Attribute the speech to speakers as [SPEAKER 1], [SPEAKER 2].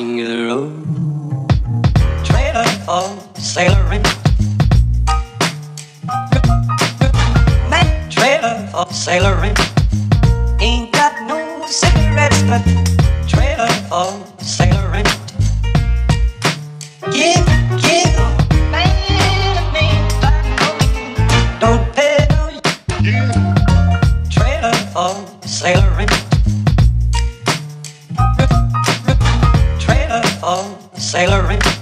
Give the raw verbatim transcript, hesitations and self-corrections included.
[SPEAKER 1] king of the road. Trailer for sailoring. Man, trailer for sailoring. Ain't got no cigarettes, but trailer for sailoring. Give, give, man, man, don't pay no. Yeah. Trailer for sailoring. Trailer for sailoring.